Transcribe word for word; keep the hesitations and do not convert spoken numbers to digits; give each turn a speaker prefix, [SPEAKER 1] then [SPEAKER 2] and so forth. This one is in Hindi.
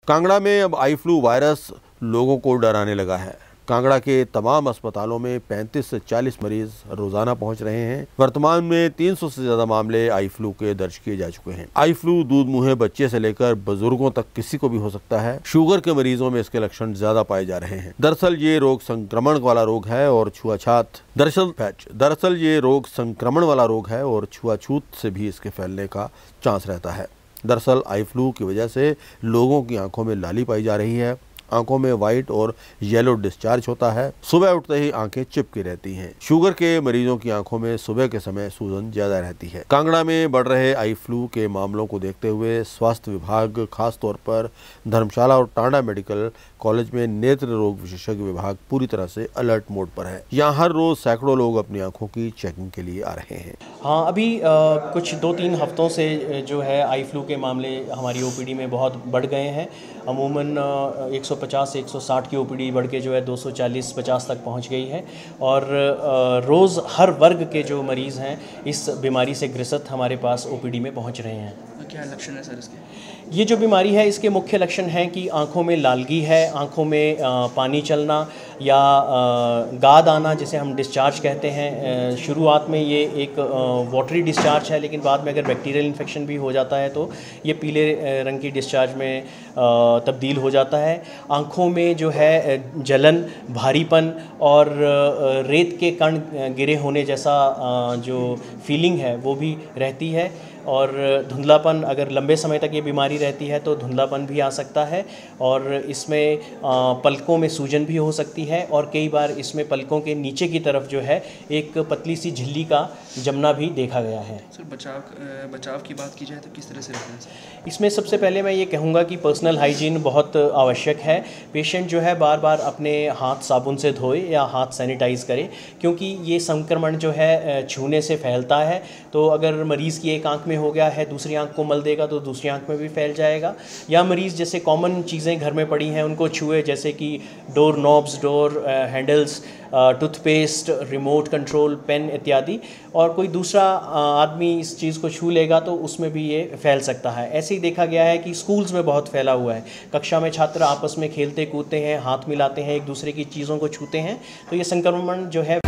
[SPEAKER 1] कांगड़ा में अब आई फ्लू वायरस लोगों को डराने लगा है। कांगड़ा के तमाम अस्पतालों में पैंतीस से चालीस मरीज रोजाना पहुंच रहे हैं। वर्तमान में तीन सौ से ज्यादा मामले आई फ्लू के दर्ज किए जा चुके हैं। आई फ्लू दूध मुँहे बच्चे से लेकर बुजुर्गों तक किसी को भी हो सकता है। शुगर के मरीजों में इसके लक्षण ज्यादा पाए जा रहे हैं। दरअसल ये रोग संक्रमण वाला रोग है और छुआछात दरअसल दरअसल ये रोग संक्रमण वाला रोग है और छुआछूत से भी इसके फैलने का चांस रहता है। दरअसल आई फ्लू की वजह से लोगों की आंखों में लाली पाई जा रही है। आंखों में वाइट और येलो डिस्चार्ज होता है। सुबह उठते ही आंखें चिपकी रहती हैं। शुगर के मरीजों की आंखों में सुबह के समय सूजन ज्यादा रहती है। कांगड़ा में बढ़ रहे आई फ्लू के मामलों को देखते हुए स्वास्थ्य विभाग खास तौर पर धर्मशाला और टांडा मेडिकल कॉलेज में नेत्र रोग विशेषज्ञ विभाग पूरी तरह से अलर्ट मोड पर है। यहाँ हर रोज सैकड़ों लोग अपनी आंखों की चेकिंग के लिए आ रहे हैं।
[SPEAKER 2] हाँ, अभी आ, कुछ दो तीन हफ्तों से जो है आई फ्लू के मामले हमारी ओपीडी में बहुत बढ़ गए हैं। अमूमन एक सौ पचास से एक सौ साठ की ओपीडी बढ़ के जो है दो सौ चालीस पचास तक पहुंच गई है और रोज़ हर वर्ग के जो मरीज़ हैं इस बीमारी से ग्रसित हमारे पास ओपीडी में पहुंच रहे हैं।
[SPEAKER 3] क्या लक्षण है सर इसके?
[SPEAKER 2] ये जो बीमारी है इसके मुख्य लक्षण हैं कि आंखों में लालगी है, आंखों में पानी चलना या गाद आना जिसे हम डिस्चार्ज कहते हैं। शुरुआत में ये एक वाटरी डिस्चार्ज है, लेकिन बाद में अगर बैक्टीरियल इन्फेक्शन भी हो जाता है तो ये पीले रंग की डिस्चार्ज में तब्दील हो जाता है। आंखों में जो है जलन, भारीपन और रेत के कण गिरे होने जैसा जो फीलिंग है वो भी रहती है और धुंधलापन, अगर लंबे समय तक ये बीमारी रहती है तो धुंधलापन भी आ सकता है और इसमें पलकों में सूजन भी हो सकती है और कई बार इसमें पलकों के नीचे की तरफ जो है एक पतली सी झिल्ली का जमना भी देखा गया है।
[SPEAKER 3] सर बचाव बचाव की बात की जाए तो किस तरह से रहता है सर?
[SPEAKER 2] इसमें सबसे पहले मैं ये कहूँगा कि पर्सनल हाइजीन बहुत आवश्यक है। पेशेंट जो है बार बार अपने हाथ साबुन से धोए या हाथ सैनिटाइज़ करे, क्योंकि ये संक्रमण जो है छूने से फैलता है। तो अगर मरीज़ की एक आंख में हो गया है दूसरी आंख को मल देगा तो दूसरी आंख में भी फैल जाएगा। या मरीज़ जैसे कॉमन चीज़ें घर में पड़ी हैं उनको छुए, जैसे कि door knobs, door handles, toothpaste, remote control, pen इत्यादि, और कोई दूसरा आदमी इस चीज़ को छू लेगा तो उसमें भी ये फैल सकता है। ऐसे ही देखा गया है कि स्कूल्स में बहुत फैला हुआ है। कक्षा में छात्र आपस में खेलते कूदते हैं, हाथ मिलाते हैं, एक दूसरे की चीज़ों को छूते हैं, तो ये संक्रमण जो है